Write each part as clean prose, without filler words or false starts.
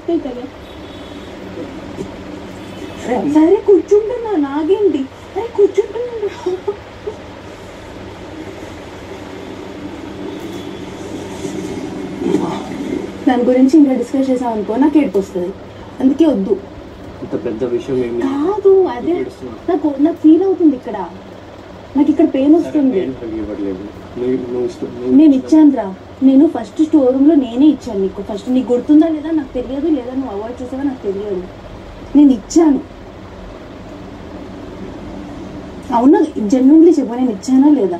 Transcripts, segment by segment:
వస్తాయి కదా. సరే కూర్చుంటున్నా, నాగేంటి, అరే కూర్చుంటున్నా. దాని గురించి ఇంకా డిస్కస్ చేసాం అనుకో నాకు ఏడుపు వస్తుంది, అందుకే వద్దు. పెద్ద విషయం కాదు, అదే నాకు ఫీల్ అవుతుంది ఇక్కడ, నాకు ఇక్కడ పెయిన్ వస్తుంది. నేను ఇచ్చాను రా, నేను ఫస్ట్ స్టోర్ రూమ్ లో నేనే ఇచ్చాను నీకు. ఫస్ట్ నీకు గుర్తుందా లేదా నాకు తెలియదు, లేదా నువ్వు అవాయిడ్ చేసావా నాకు తెలియదు. నేను ఇచ్చాను, అవునా? జెన్యున్లీ చెప్పు, నేను ఇచ్చానా లేదా?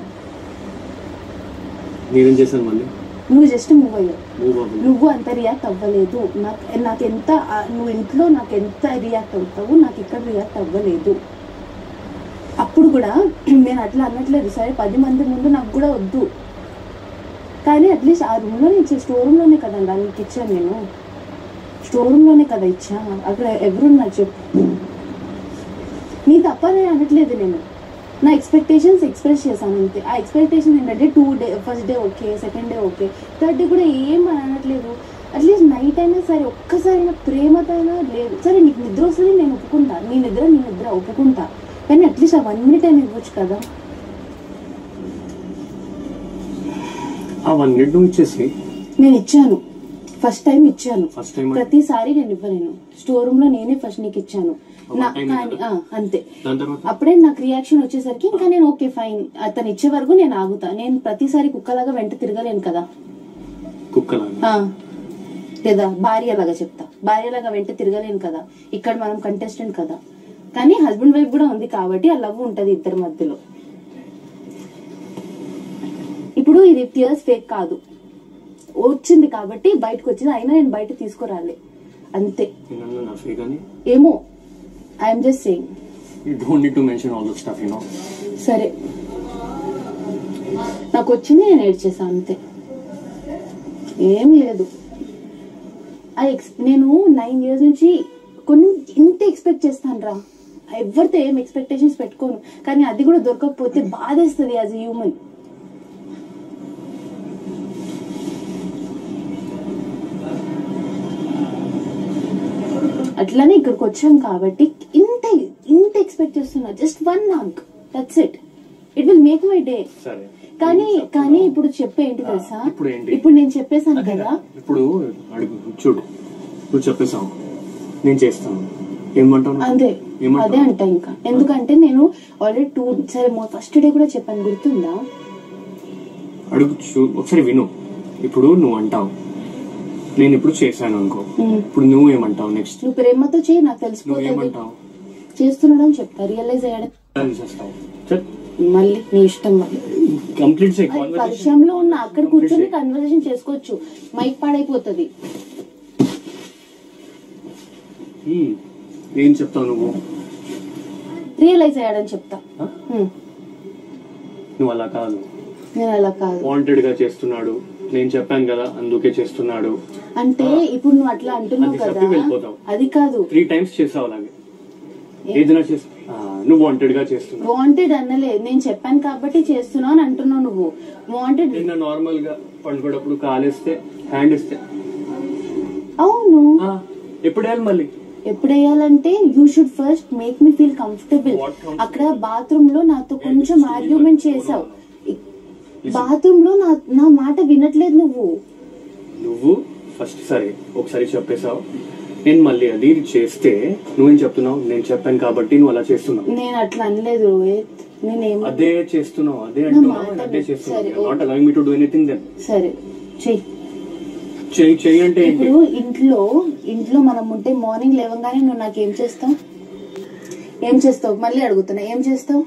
నేనేం చేశాను మళ్ళీ? నువ్వు జస్ట్ మూవ్ అయ్యావు, నువ్వు అంత రియాక్ట్ అవ్వలేదు. నాకెంత నువ్వు ఇంట్లో నాకు ఎంత రియాక్ట్ అవుతావు, నాకు ఇక్కడ రియాక్ట్ అవ్వలేదు. అప్పుడు కూడా నేను అట్లా అనట్లేదు, సరే 10 మంది ముందు నాకు కూడా వద్దు, కానీ అట్లీస్ట్ ఆ రూమ్లో నేను స్టోర్ రూమ్లోనే కదా నీకు ఇచ్చాను, నేను స్టోర్ రూమ్లోనే కదా ఇచ్చా. అక్కడ ఎవరున్నారు చెప్పు? నీ తప్ప నేను అనట్లేదు, నేను నా ఎక్స్పెక్టేషన్స్ ఎక్స్ప్రెస్ చేశాను అంతే. ఆ ఎక్స్పెక్టేషన్ ఏంటంటే 2 day, first day okay, second day okay, third day కూడా ఏం అనట్లేదు. అట్లీస్ట్ నైట్ అయినా సరే ఒక్కసారి నా ప్రేమతో అయినా లేదు. సరే నీకు నిద్ర వస్తుంది, నేను ఒప్పుకుంటా, నీ నిద్ర ఒప్పుకుంటా, కానీ అట్లీస్ట్ ఆ 1 మినిట్ అయినా ఇవ్వచ్చు కదా. ఆ 1 మినిట్ నువ్వు ఇచ్చేసి నేను ఇచ్చాను, ఫస్ట్ టైం ఇచ్చాను. ప్రతిసారి నేను ఇవ్వలేను, స్టోర్ రూమ్ లో నేనే ఫస్ట్ నీకు ఇచ్చాను అంతే. అప్పుడే నాకు రియాక్షన్ వచ్చేసరికి ఇంకా నేను ఓకే ఫైన్, అతను ఇచ్చే వరకు నేను ఆగుతా. నేను ప్రతిసారి కుక్కలాగా వెంట తిరగలేను కదా, లేదా భార్యలాగా చెప్తా, భార్యలాగా వెంట తిరగలేను కదా. ఇక్కడ మనం కంటెస్టెంట్ కదా, కానీ హస్బెండ్ వైఫ్ కూడా ఉంది కాబట్టి ఆ లవ్ ఉంటది ఇద్దరి మధ్యలో. ఇప్పుడు ఇది టియర్స్ ఫేక్ కాదు, వచ్చింది కాబట్టి బయటకు వచ్చింది, అయినా నేను బయట తీసుకురాలే అంతే. ఏమో, I'm just saying. You don't need to mention all the stuff, you know. సరే, నాకు వచ్చింది, నేను ఏడ్చేసాను అంతే, ఏం లేదు. నేను 9 years నుంచి ఇంత ఎక్స్పెక్ట్ చేస్తాను రా, ఎవరితో ఏం ఎక్స్పెక్టేషన్స్ పెట్టుకోను, కానీ అది కూడా దొరకకపోతే బాధేస్తుంది యాజ్ ఎ హ్యూమన్. అట్లానే ఇక్కడికి వచ్చాం కాబట్టి ఇంత ఎక్స్పెక్ట్ చేస్తున్నా. Just 1 hug, that's it, it will make my day. కానీ ఇప్పుడు చెప్పేంటి తెలుసా, ఇప్పుడు నేను చెప్పేశాను కదా, ఇప్పుడు చూడు నువ్వు చెప్పేసావు, నేను చేస్తాను, ఏమంటావు? అదే అంట ఇంకా. ఎందుకంటే నేను ఆల్రెడీ 2, సరే ఫస్ట్ డే కూడా చెప్పాను, గుర్తుందా? అడుగు, ఒకసారి విను. ఇప్పుడు నువ్వు అంటావు, నేను ఇప్పుడు చేశాను అనుకో, ఇప్పుడు నువ్వు ఏమంటావు? నెక్స్ట్ నువ్వు ప్రేమతో చేయి, నాకు తెలిసిపోతుంది, చేస్తున్నాడని చెప్తా, రియలైజ్ అయ్యాడు, మళ్ళీ నీ ఇష్టం. మళ్ళీ కంప్లీట్ పరిచయంలో ఉన్న అక్కడ కూర్చొని కన్వర్సేషన్ చేసుకోవచ్చు, మైక్ పాడైపోతుంది. ఏం చెప్తావు నువ్వు? రియలైజ్ అయ్యాడని చెప్తా. నువ్వు అలా కాదు, నేను అలా కాదు, వాంటెడ్ గా చేస్తున్నాడు, నేను చెప్పాను కదా అందుకే చేస్తున్నాడు అంటే. ఇప్పుడు నువ్వు అట్లా అంటున్నావు కదా, అది కాదు, 3 times చేసావు అలాగే. ఏదైనా నువ్వు వాంటెడ్ గా చేస్తున్నావు. వాంటెడ్ అనలే, నేను చెప్పాను కాబట్టి చేస్తున్నావు అని అంటున్నావు నువ్వు. వాంటెడ్ నిన్న నార్మల్ గా పండుకున్నప్పుడు కాలేస్తే హ్యాండ్ ఇస్తే, అవును, ఎప్పుడు వేయాలి మళ్ళీ? ఎప్పుడు వేయాలంటే you should first make me feel comfortable. అక్కడ బాత్రూమ్ లో నాతో కొంచెం ఆర్గ్యుమెంట్ చేసావు, బాత్రూమ్ లో నా మాట వినట్లేదు నువ్వు ఫస్ట్ సరే ఒకసారి చెప్పేసావు, నేను మళ్ళీ అది చేస్తే నువ్వేం చెప్తున్నావు? నేను చెప్పాను కాబట్టి నువ్వు అలా చేస్తున్నావు. నేను అట్లా అనలేదు రోహిత్, నేనేం అదే చేస్తున్నావు, అదే అంటున్నావు, అదే చేస్తున్నావు. Not allowing me to do anything then. సరే చెయ్యి అంటే ఇప్పుడు ఇంట్లో మనం ఉంటే మార్నింగ్ లేవగానే నువ్వు నాకేం చేస్తావు? ఏం చేస్తావు? మళ్ళీ అడుగుతున్నా, ఏం చేస్తావు?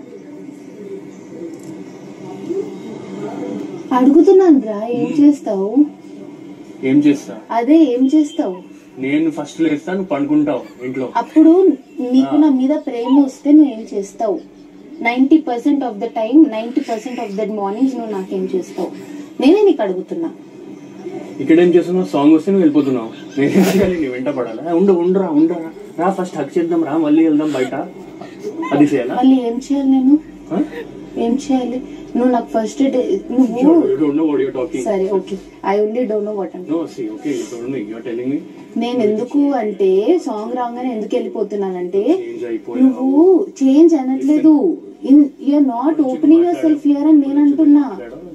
అడుగుతున్నాను రా, ఏం చేస్తావు? ఏం చేస్తా? అదే ఏం చేస్తావు? నేను ఫస్ట్ లేస్తాను, పండుకుంటావు ఇంట్లో. అప్పుడు నీకు నా మీద ప్రేమ వస్తే నువ్వు ఏం చేస్తావు? 90% of the time, 90% of that mornings నువ్వు నాకేం చేస్తావు? నేనే నీకు అడుగుతున్నా. ఇక్కడ ఏం చేస్తున్నావు? సాంగ్ వస్తే నువ్వు వెళ్ళిపోతున్నావు, నేనేం చేయాలి? నీ వెంట పడాలా? ఉండరా రా, ఫస్ట్ హక్ చేద్దాం రా, మళ్ళీ వెళ్దాం బయట, అది చేయాలా? మళ్ళీ ఏం చేయాలి నేను? ఏం చేయాలి? నువ్వు నాకు ఫస్ట్ డే సరే okay, I only don't know what అంటే నేను ఎందుకు అంటే సాంగ్ రాగానే ఎందుకు వెళ్ళిపోతున్నానంటే నువ్వు చేంజ్ అనట్లేదు, you're not opening yourself here అని నేను అంటున్నా.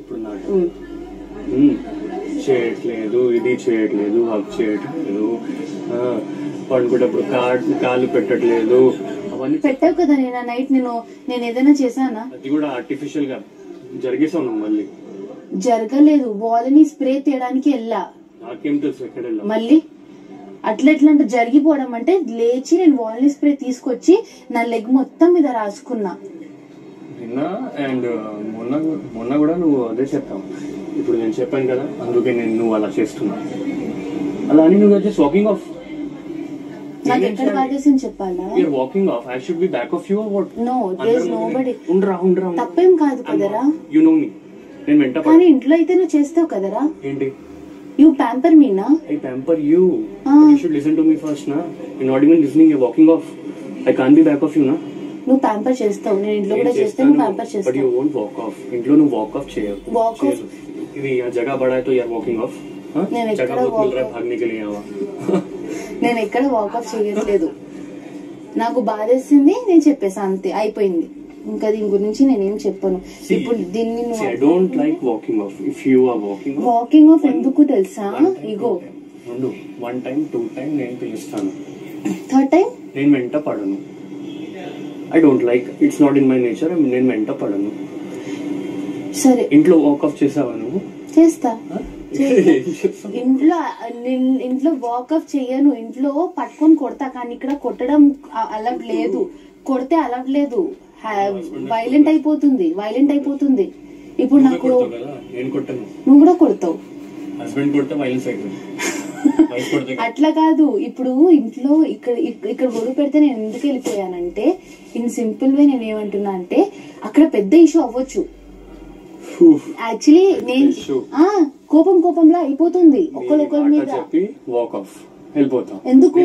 చేయట్లేదు, ఇది చేయట్లేదు, హక్ చేయట్లేదు, పండుకున్నప్పుడు కాళ్ళు పెట్టట్లేదు, అవన్నీ పెట్టావు కదా. నేను నైట్ నేను ఏదైనా చేశానా? అది కూడా ఆర్టిఫిషియల్ గా జరిగేసాను. మళ్ళీ జరగలేదు, బాల్ని స్ప్రే తీయడానికి వెళ్ళా. నాకేం తెలుసు ఎక్కడ వెళ్ళా. మళ్ళీ అట్లా అంటే జరిగిపోవడం అంటే లేచి నేను వాల్ని స్ప్రే తీసుకొచ్చి నా లెగ్ మొత్తం మీద రాసుకున్నా నిన్న. అండ్ మొన్న కూడా నువ్వు అదే చెప్తావు. ఇప్పుడు నేను చెప్పాను కదా, అందుకే నువ్వు అలా చేస్తున్నా. అలా అని నువ్వు జస్ట్ వాకింగ్ ఆఫ్. నాకు ఎక్కడ బాధేసింది చెప్పాలా? You're walking off. I should be back of you or what? No, there's nobody. ఉండరా. తప్పేం కాదు కదరా. You know me. నేను వెంట కానీ ఇంట్లో అయితే నువ్వు చేస్తావు కదరా. ఏంటి? You pamper me na? I pamper you. But you should listen to me first na. You're not even listening. You're walking off. I can't be back of you na. నువ్వు ప్యాంపర్ చేస్తావు, నేను ఇంట్లో కూడా చేస్తే నువ్వు ప్యాంపర్ చేస్తావు. But you won't walk off. ఇంట్లో నువ్వు walk off చేయవు. Walk off. ఇది జగह बड़ा है तो you're walking off. నేను ఎక్కడ भागने के लिए आवा. నేను ఎక్కడ వాక్ ఆఫ్ చేయట్లేదు. నాకు బాధేసింది, నేను చెప్పేసా అంతే, అయిపోయింది. ఇంకా దీని గురించి నేనేం చెప్పను. ఇప్పుడు దీన్ని వాకింగ్ ఆఫ్ ఎందుకు తెలుసా? ఇగో వన్ టైం 2 టైం నేను పిలుస్తాను, థర్డ్ టైం నేను వెంట పడను. I don't like, it's not in my nature. నేను వెంట పడను. సరే, ఇంట్లో వాక్ ఆఫ్ చేసావా నువ్వు? చేస్తా. ఇంట్లో వాక్ ఆఫ్ చెయ్యను, ఇంట్లో పట్టుకొని కొడతా. కానీ ఇక్కడ కొట్టడం అలౌడ్ లేదు, కొడితే అలౌడ్ లేదు. వైలెంట్ అయిపోతుంది. ఇప్పుడు నాకు నువ్వు కూడా కొడతావు. అట్లా కాదు. ఇప్పుడు ఇంట్లో ఇక్కడ గొడవ పెడితే నేను ఎందుకు వెళ్ళిపోయానంటే, ఇన్ సింపుల్ వే నేను ఏమంటున్నా అంటే, అక్కడ పెద్ద ఇష్యూ అవ్వచ్చు. యాక్చువల్లీ నేను కోపంలో అయిపోతుంది ఒకరి మీద. ఎందుకు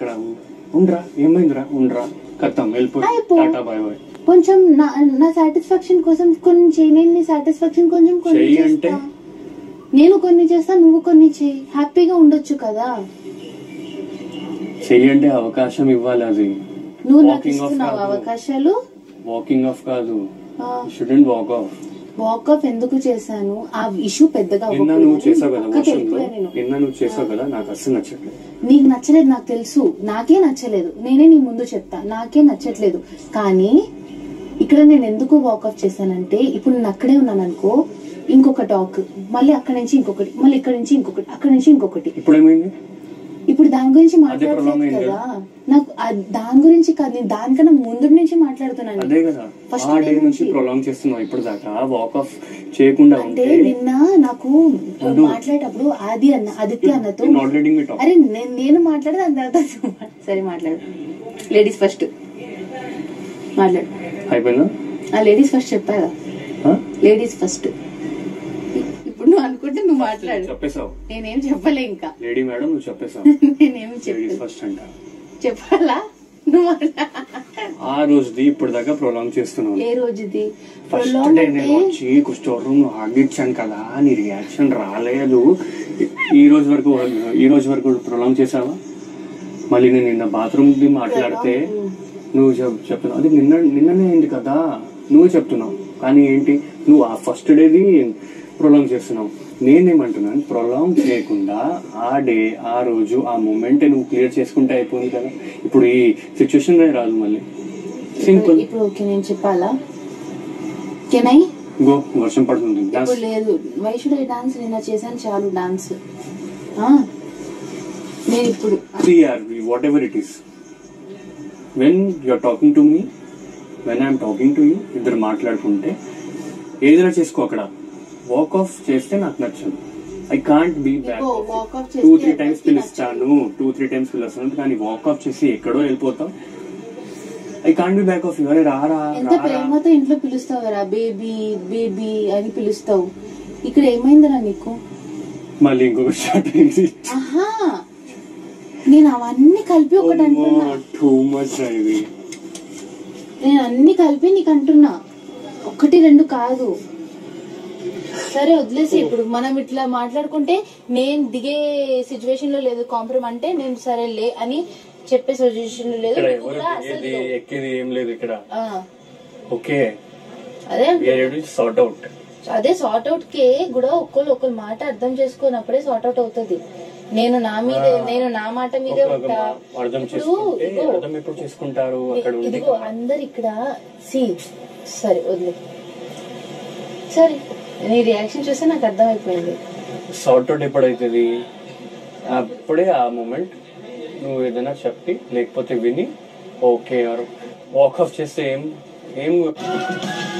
కొంచెం నా సాటిస్ఫాక్షన్ కోసం కొన్ని చేయి. నేను నీ సాటిస్ఫాక్షన్ కొంచెం కొన్ని నేను కొన్ని చేస్తా, నువ్వు కొన్ని చేయి. హ్యాపీగా ఉండొచ్చు కదా. చెయ్యంటే అవకాశం ఇవ్వాలి. అది నువ్వు నాకు ఇస్తున్నావు అవకాశాలు. వాకింగ్ ఆఫ్ కాదు, shouldn't walk off. Walk off ఎందుకు చేశాను? ఆ ఇష్యూ పెద్దగా నువ్వు చేసావు కదా, నాకు అసలు నచ్చట్లేదు. నీకు నచ్చలేదు నాకు తెలుసు, నాకే నచ్చలేదు. నేనే నీ ముందు చెప్తా, నాకే నచ్చట్లేదు. కానీ ఇక్కడ నేను ఎందుకు వాక్ ఆఫ్ చేశానంటే, ఇప్పుడు నేను అక్కడే ఉన్నాను అనుకో, ఇంకొక టాక్, మళ్ళీ అక్కడి నుంచి ఇంకొకటి, మళ్ళీ ఇక్కడ నుంచి ఇంకొకటి, అక్కడి నుంచి ఇంకొకటి. ఇప్పుడు దాని గురించి మాట్లాడలేదు కదా. నాకు దాని గురించి కాదు, నేను దానికన్నా ముందు నుంచి మాట్లాడుతున్నాను. అంటే నిన్న నాకు మాట్లాడేటప్పుడు ఆదిత్య అన్నతో, అరే నేను మాట్లాడేది దాని తర్వాత. సరే మాట్లాడు, లేడీస్ ఫస్ట్ మాట్లాడు. లేడీస్ ఫస్ట్ చెప్పాగా, లేడీస్ ఫస్ట్. ఇప్పుడు నువ్వు అనుకుంటే నువ్వు మాట్లాడు. చెప్పేసావు, నేనేం చెప్పలే. ఇంకా లేడీ మేడం నువ్వు చెప్పేసావు. నేనేం చెప్పాలా? నువ్వు ఆ రోజుది ఇప్పుడు దాకా ప్రొలాంగ్ చేస్తున్నావు. ఏ రోజుది? ఫస్ట్ డే నేను వచ్చి స్టోర్ రూమ్ ఆగిచ్చాను కదా, నీ రియాక్షన్ రాలేదు. ఈ రోజు వరకు ప్రొలాంగ్ చేసావా? మళ్ళీ నేను నిన్న బాత్రూమ్ మాట్లాడితే నువ్వు చెప్తున్నావు, అది నిన్ననే అయింది కదా నువ్వు చెప్తున్నావు. కానీ ఏంటి, నువ్వు ఆ ఫస్ట్ డేది ప్రొలాంగ్ చేస్తున్నావు. నేనేమంటున్నాను, ప్రొలాంగ్ చేయకుండా ఆ డే, ఆ రోజు, ఆ మూమెంట్ నువ్వు క్లియర్ చేసుకుంటే అయిపోయింది కదా. ఇప్పుడు ఈ సిచ్యువేషన్ రాదు మళ్ళీ. సింపుల్. ఇప్పుడు ఓకే, నేను చెప్పాలా? కెనై గో, వర్షం పడుతుంది. లేదు, వై షుడ్ ఐ డాన్స్? నిన్న చేశాను చాలు డాన్స్. నేను ఇప్పుడు whatever it is, when you're talking to me, when I'm talking to you, ఇద్దరు మాట్లాడుకుంటే ఏదైనా చేసుకో. అక్కడ వాక్ ఆఫ్ చేస్తే నాకు నచ్చదు. I can't be back. 2-3 times పిలుస్తాను, కానీ వాక్ ఆఫ్ చేసి ఎక్కడో వెళ్ళిపోతాం. I can't be back off you. అరే రారా, ఎంత ప్రేమతో ఇంట్లో పిలుస్తావు రా, బేబీ బేబీ అని పిలుస్తావు. ఇక్కడ ఏమైందిరా నీకు? మళ్ళీ ఇంకొక స్టార్ట్ అయింది. నేను అవన్నీ కలిపి ఒకటి అంటున్నా. టూ మచ్ ఇది. నేను అన్ని కలిపి నీకు అంటున్నా. ఒకటి రెండు కాదు. సరే వదిలేసి, ఇప్పుడు మనం ఇట్లా మాట్లాడుకుంటే నేను దిగే సిచ్యువేషన్ లో లేదు, కాంప్రమైజ్ అంటే నేను సరే లే అని చెప్పే సిచ్యువేషన్ లో లేదు. ఎక్కేది ఏం లేదు ఇక్కడ. ఓకే, అదే సార్ట్ అవుట్ కే కూడా ఒకళ్ళు మాట అర్థం చేసుకున్నప్పుడే సార్ట్ అవుట్ అవుతుంది. నేను నా మాట మీదే ఉంటా. ఇదిగో అందరు ఇక్కడ సరే వదిలే. సరే, నీ రియాక్షన్ చూస్తే నాకు అర్థమైపోయింది. సార్ట్ అవుట్ ఎప్పుడైతుంది అప్పుడే ఆ మూమెంట్ నువ్వు ఏదైనా చెప్పి లేకపోతే విని ఓకే వాక్ ఆఫ్ చేస్తే ఏం